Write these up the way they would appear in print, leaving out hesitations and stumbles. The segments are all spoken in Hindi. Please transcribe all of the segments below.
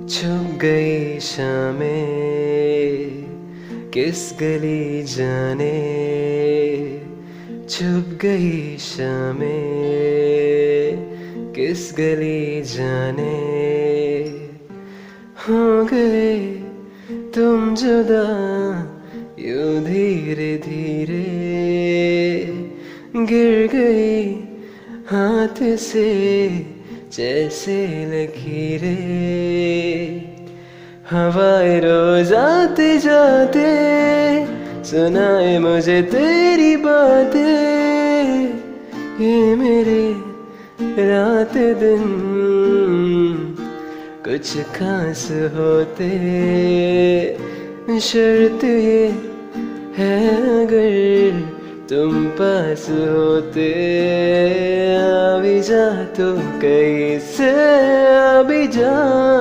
छुप गई शामें किस गली जाने, छुप गई शामें किस गली जाने। हो गए तुम जुदा यूं धीरे धीरे, गिर गई हाथ से जैसे लकीरें। हवाएं रोज आते जाते सुनाए मुझे तेरी बातें। ये मेरे रात दिन कुछ खास होते, शर्त ये है अगर तुम पास होते। आ भी जा तू कैसे, आ भी जा,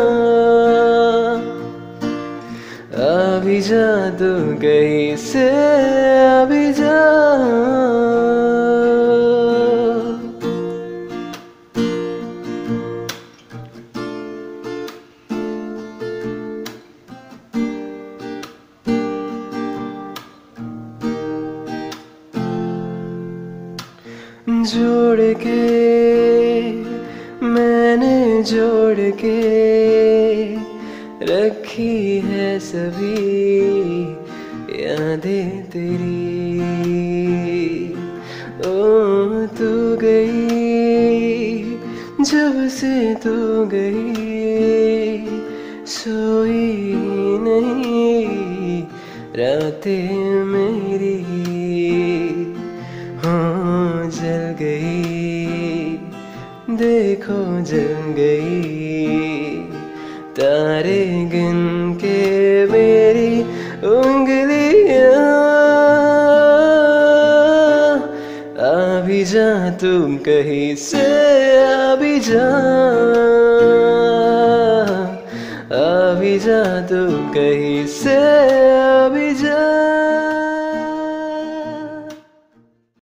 आ भी जा तू कैसे, आ भी जा। जोड़ के मैंने जोड़ के रखी है सभी यादें तेरी। ओ तू गई जब से तू गई, सोई नहीं रातें मेरी। हाँ जल गई, देखो जल गई तारे गिन के मेरी उंगलियां। आ भी जा तुम कहीं से, आ भी जा, आ भी जा तुम कहीं से।